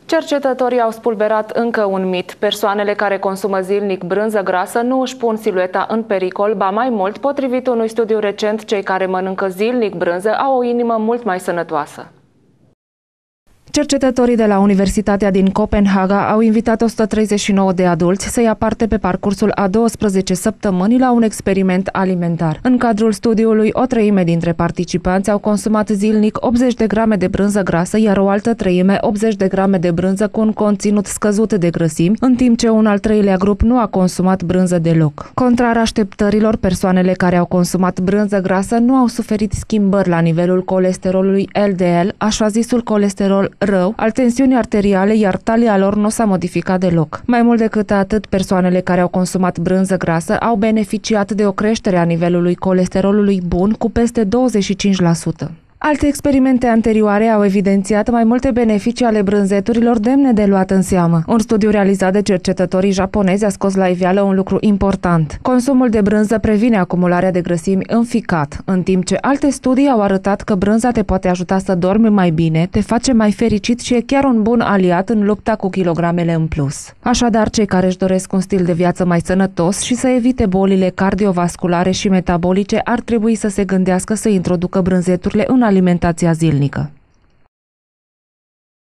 Cercetătorii au spulberat încă un mit. Persoanele care consumă zilnic brânză grasă nu își pun silueta în pericol, ba mai mult, potrivit unui studiu recent, cei care mănâncă zilnic brânză au o inimă mult mai sănătoasă. Cercetătorii de la Universitatea din Copenhaga au invitat 139 de adulți să ia parte pe parcursul a 12 săptămâni la un experiment alimentar. În cadrul studiului, o treime dintre participanți au consumat zilnic 80 de grame de brânză grasă, iar o altă treime 80 de grame de brânză cu un conținut scăzut de grăsimi, în timp ce un al treilea grup nu a consumat brânză deloc. Contrar așteptărilor, persoanele care au consumat brânză grasă nu au suferit schimbări la nivelul colesterolului LDL, așa zisul colesterol rău, al tensiunii arteriale, iar talia lor nu s-a modificat deloc. Mai mult decât atât, persoanele care au consumat brânză grasă au beneficiat de o creștere a nivelului colesterolului bun cu peste 25%. Alte experimente anterioare au evidențiat mai multe beneficii ale brânzeturilor demne de luat în seamă. Un studiu realizat de cercetătorii japonezi a scos la iveală un lucru important. Consumul de brânză previne acumularea de grăsimi în ficat, în timp ce alte studii au arătat că brânza te poate ajuta să dormi mai bine, te face mai fericit și e chiar un bun aliat în lupta cu kilogramele în plus. Așadar, cei care își doresc un stil de viață mai sănătos și să evite bolile cardiovasculare și metabolice ar trebui să se gândească să introducă brânzeturile în alimentația zilnică.